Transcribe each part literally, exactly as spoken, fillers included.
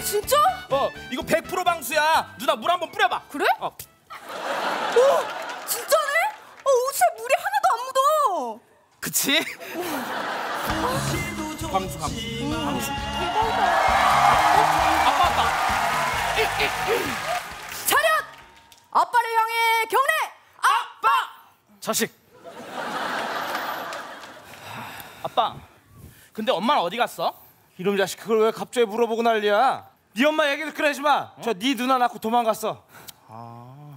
진짜? 어, 이거 백 퍼센트 방수야. 누나 물 한번 뿌려봐. 그래? 어. 오, 진짜네? 어, 옷에 물이 하나도 안 묻어. 그치? 방수, 방수. 음, 방수. 대박이다. 아빠 왔다. 차렷! 아빠를 향해 경례! 아빠! 자식. 아빠, 근데 엄마는 어디 갔어? 이놈 자식 그걸 왜 갑자기 물어보고 난리야? 네 엄마 얘기도 꺼내지 마. 저 네 누나 낳고 도망갔어. 아.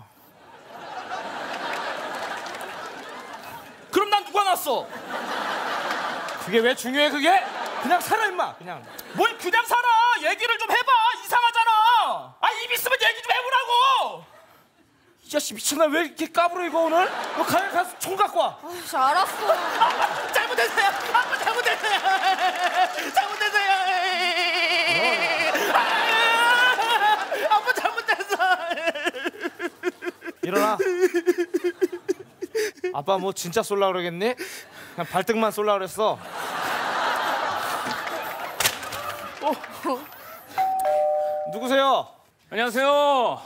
그럼 난 누가 낳았어? 그게 왜 중요해 그게? 그냥 살아 임마. 그냥. 뭘 그냥 살아? 얘기를 좀 해봐. 이상하잖아. 아, 입 있으면 얘기 좀 해보라고. 이 자식 미쳤나? 왜 이렇게 까불어 이거 오늘? 너 가게 가서 총 갖고 와. 아이씨, 알았어. 아빠 잘못했어요. 아빠 잘못했어요. 잘못했어요. 아, 아빠 잘못했어. 일어나. 아빠 뭐 진짜 쏠라 그러겠니? 그냥 발등만 쏠라 그랬어. 어. 누구세요? 안녕하세요.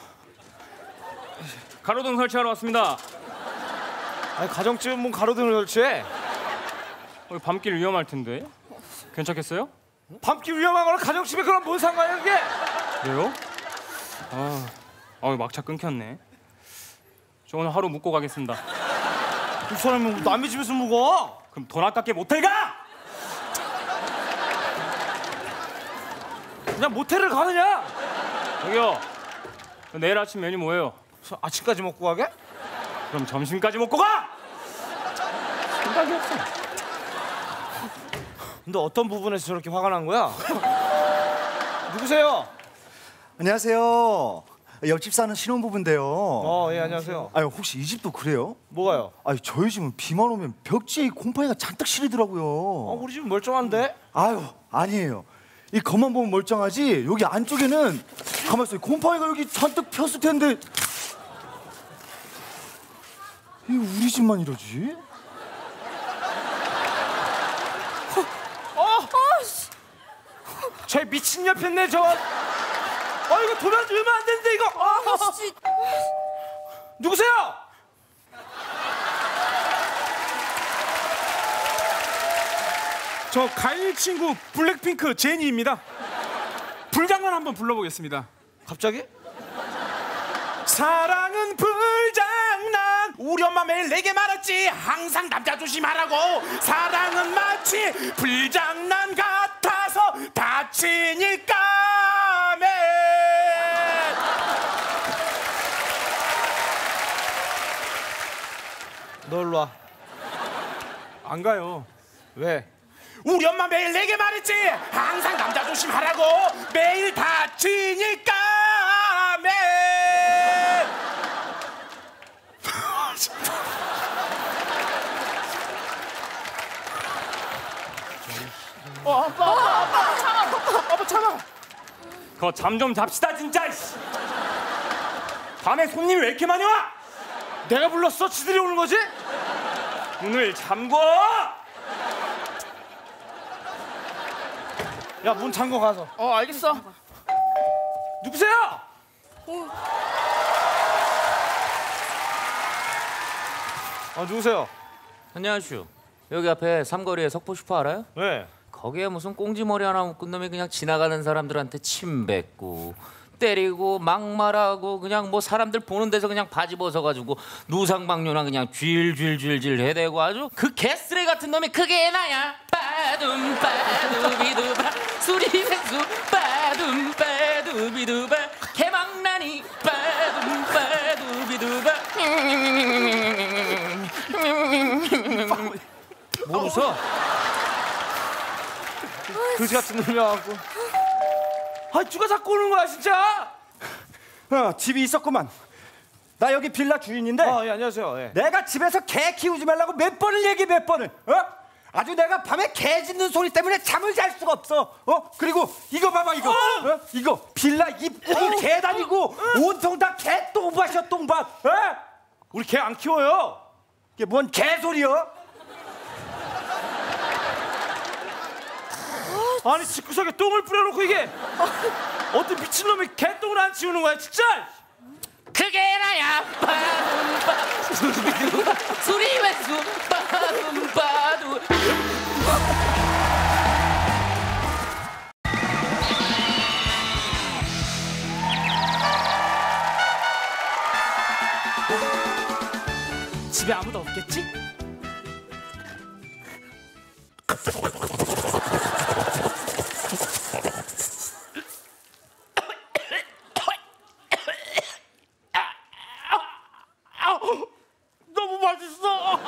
가로등 설치하러 왔습니다. 아니 가정집은 뭔 가로등을 설치해? 어, 밤길 위험할 텐데. 괜찮겠어요? 밤길 위험한 거랑 가정집에 그럼 뭔 상관이야 그게? 그래요? 아, 아 막차 끊겼네. 저 오늘 하루 묵고 가겠습니다. 이 사람이 남의 집에서 묵어? 그럼 돈 아깝게 모텔 가! 그냥 모텔을 가느냐? 저기요. 내일 아침 메뉴 뭐예요? 아침까지 먹고 가게? 그럼 점심까지 먹고 가! 생각이 없어. 근데 어떤 부분에서 저렇게 화가 난 거야? 누구세요? 안녕하세요. 옆집 사는 신혼부부인데요. 어, 예, 안녕하세요. 아유, 혹시 이 집도 그래요? 뭐가요? 아니, 저희 집은 비만 오면 벽지에 곰팡이가 잔뜩 시리더라고요. 어, 우리 집은 멀쩡한데? 아유, 아니에요. 이 겉만 보면 멀쩡하지 여기 안쪽에는 가만 있어요. 곰팡이가 여기 잔뜩 폈을 텐데 이 우리 집만 이러지? 어! 쟤 미친년 폈네 저. 아 이거 도면 주면 안 되는데 이거. 아, 아씨. 누구세요? 저 가일 친구 블랙핑크 제니입니다. 불장난 한번 불러보겠습니다. 갑자기? 사랑은 불장난. 우리 엄마 매일 내게 말했지. 항상 남자 조심하라고. 사랑은 마치 불장난 같아서 다치니까. 맨. 너 일로 와. 안 가요. 왜? 우리 엄마 매일 내게 말했지. 항상 남자 조심하라고. 매일 다치니까. 맨. 어, 아빠, 아빠, 아빠, 참아, 아빠, 참아. 그거 잠 좀 잡시다 진짜. 밤에 손님 왜 이렇게 많이 와? 내가 불렀어? 지들이 오는 거지? 문을 잠궈. 야, 문 잠궈 가서. 어, 알겠어. 누구세요? 어, 누구세요? 안녕하슈. 여기 앞에 삼거리에 석포 슈퍼 알아요? 네. 거기에 무슨 꽁지머리 하나 묶은 놈이 그냥 지나가는 사람들한테 침 뱉고 때리고 막말하고 그냥 뭐 사람들 보는 데서 그냥 바지 벗어가지고 누상방뇨나 그냥 쥘쥘쥘쥘 해대고 아주 그 개쓰레 같은 놈이 그게 나야. 빠둠 빠두비두바 수리생수 빠둠 빠두비두바 개망나니 빠둠 빠두비두바. 뭐 웃어? 그지 같은 놈이라고. 아, 누가 자꾸 오는 거야 진짜? 어, 집이 있었구만. 나 여기 빌라 주인인데 아, 예, 안녕하세요. 예. 내가 집에서 개 키우지 말라고 몇 번을 얘기해 몇 번을 어? 아주 내가 밤에 개 짖는 소리 때문에 잠을 잘 수가 없어. 어? 그리고 이거 봐봐 이거. 어? 이거 빌라 입구도 개 다니고 온통 다 개 똥밭이야 똥밭. 어? 우리 개 안 키워요. 이게 뭔 개소리여? 아니 집구석에 똥을 뿌려놓고 이게. 어떤 미친놈이 개똥을 안 치우는 거야 진짜. 그게 나야. 빠둠빠 수리 왼수 빠둠빠두. 집에 아무도 없겠지? 너무 맛있어.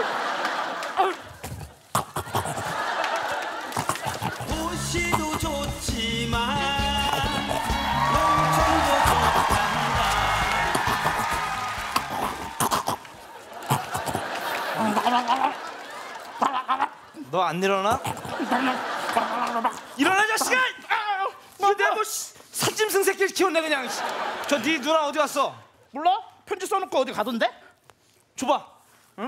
도시도 좋지만 농촌도 좋단다. 너 안 일어나? 일어나 자식아! 뭐 내가 뭐 사짐승 새끼를 키웠네 그냥. 저 네 누나 어디 갔어? 몰라? 편지 써놓고 어디 가던데? 줘봐. 응?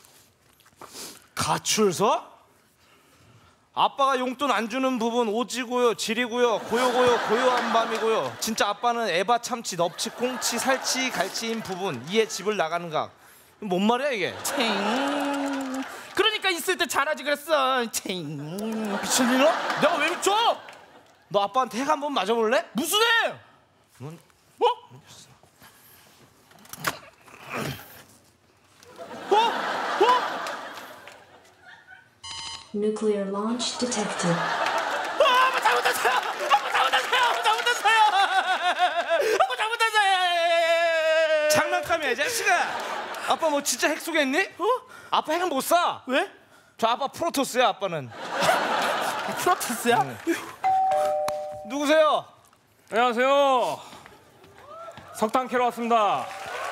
가출서? 아빠가 용돈 안 주는 부분 오지고요, 지리고요, 고요고요, 고요한 밤이고요. 진짜 아빠는 에바, 참치, 넙치, 꽁치, 살치, 갈치인 부분 이에 집을 나가는 각. 뭔 말이야 이게? 챙. 그러니까 있을 때 잘하지 그랬어. 챙. 미친놈아? 내가 왜 미쳐? 너 아빠한테 핵 한번 맞아볼래? 무슨 애? 넌 어? 어? 어? Nuclear launch detected. 아빠 잘못했어요. 아빠 잘못했어요. 아빠 잘못했어요. 아빠 잘못했어요. 장난감이야 이 자식아. 아빠 뭐 진짜 핵 쏘겠니? 어? 아빠 핵은 못 쏴. 왜? 저 아빠 프로토스야 아빠는. 프로토스야? 응. 누구세요? 안녕하세요. 석탄 캐러 왔습니다. 야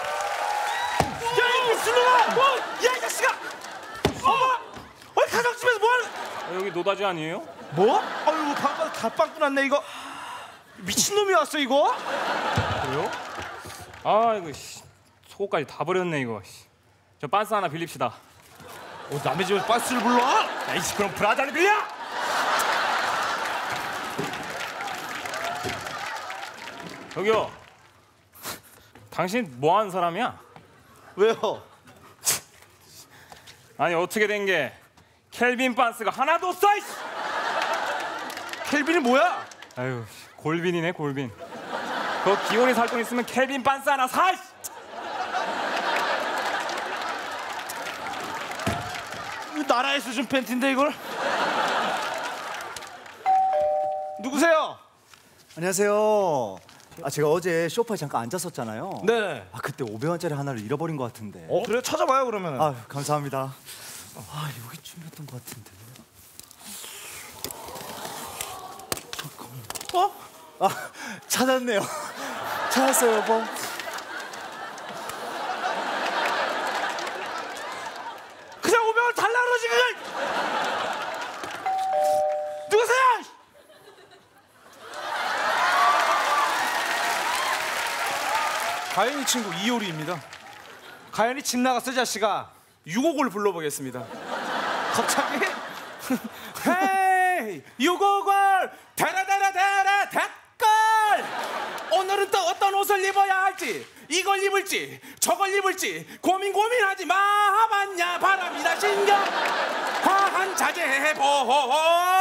이 미친놈아! 어? 야이 자식아! 어? 어 가정집에서 뭐하는? 아, 여기 노다지 아니에요? 뭐? 아유 방금 다 빵꾸 났네 이거. 미친놈이 왔어 이거? 그래요? 아 이거 씨, 속옷까지 다 버렸네 이거. 씨. 저 반스 하나 빌립시다. 어 남의 집에 반스를 불러? 야이씨 그럼 브라자를 빌려! 저기요. 당신 뭐 하는 사람이야? 왜요? 아니 어떻게 된 게 켈빈 반스가 하나도 없어! 이씨! 켈빈이 뭐야? 아유 골빈이네 골빈. 그 기온이 살 돈 있으면 켈빈 반스 하나 사! 이씨! 나라의 수준 팬티인데 이걸? 누구세요? 안녕하세요. 아 제가 어제 소파에 잠깐 앉았었잖아요. 네. 아 그때 오백 원짜리 하나를 잃어버린 것 같은데. 어 그래 찾아봐요 그러면. 아 감사합니다. 아 여기쯤이었던 것 같은데. 잠깐. 어? 아 찾았네요. 찾았어요 여보. 그냥 오백 원 달라 그러지 그걸. 누구세요? 가인이 친구 이효리입니다. 가연이 집 나갔어 자식아. 유곡을 불러보겠습니다. 갑자기? 헤이 유곡을 데라데라데라 댓글. 오늘은 또 어떤 옷을 입어야 할지, 이걸 입을지 저걸 입을지 고민 고민하지 마봤냐 바랍니다. 신경 과한 자제해 보살.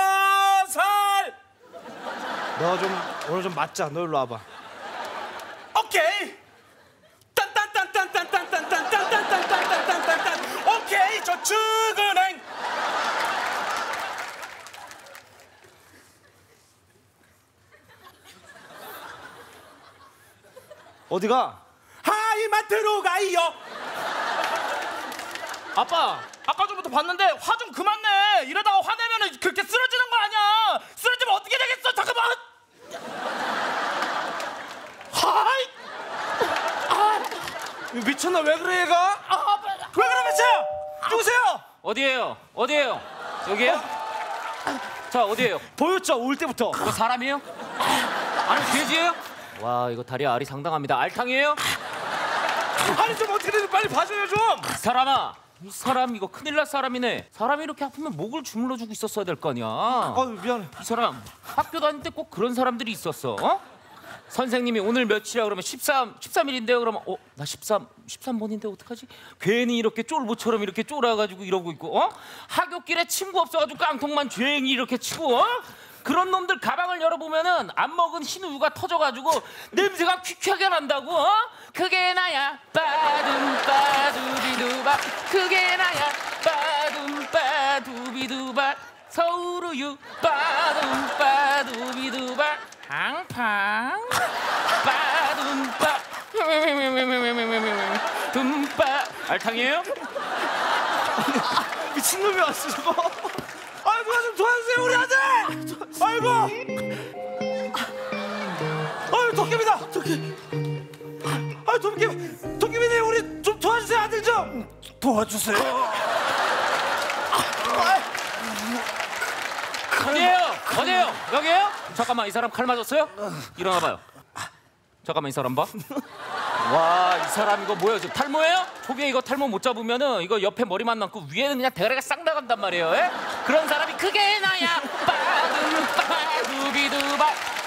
너 좀 오늘 좀 맞자. 너 일로 와봐. 오케이. 딴딴딴딴딴딴딴딴딴딴딴딴딴딴. 오케이 저축은행. 어디가? 하이마트로 가요. 아빠, 아까 전부터 봤는데 화 좀 그만 내. 이러다가 화내면은 그렇게 쓰러지는 거 아니야. 쓰러지면 어떻게 되겠어? 잠깐만. 하이. 미쳤나 왜 그래 얘가? 아, 왜 그래 미쳐요? 누구세요? 어디에요? 어디에요? 여기에요? 자 어디에요? 보였죠 올 때부터. 이거 사람이에요? 아니 돼지예요? 와 이거 다리 알이 상당합니다. 알탕이에요? 아니 좀 어떻게든 빨리 봐줘요 좀. 사람아 이 사람 이거 큰일 날 사람이네. 사람이 이렇게 아프면 목을 주물러주고 있었어야 될 거 아니야. 아 미안해. 이 사람 학교 다닐 때 꼭 그런 사람들이 있었어. 어? 선생님이 오늘 며칠이야 그러면 십삼, 십삼 일인데요 그러면 어? 나 십삼, 십삼 번인데 어떡하지? 괜히 이렇게 쫄보처럼 이렇게 쫄아가지고 이러고 있고 어? 하굣길에 친구 없어가지고 깡통만 쥐행이 이렇게 치고 어? 그런 놈들 가방을 열어보면은 안 먹은 흰 우유가 터져가지고 냄새가 퀴퀴하게 난다고 어? 그게 나야 빠둠 빠두비두바 그게 나야 빠둠 빠두비두바 서울우유 빠둠 빠두비두바 팡팡 빠둠빠 둠빠 알탕이에요? 미친놈이 왔어 저거. 아 누가 좀 도와주세요 우리 아들. 아이고. 아유 도깨비다. 도깨비. 아 도깨비. 도깨비네 우리 좀 도와주세요 아들 좀. 도와주세요. 어디에요? 어디에요? 여기에요? 잠깐만 이 사람 칼 맞았어요? 일어나봐요. 잠깐만 이 사람 봐. 와 이 사람 이거 뭐야 지금 탈모예요? 초기에 이거 탈모 못 잡으면은 이거 옆에 머리만 남고 위에는 그냥 대가리가 싹 나간단 말이에요. 에? 그런 사람이 그게 나야 빠둠 빠두비두바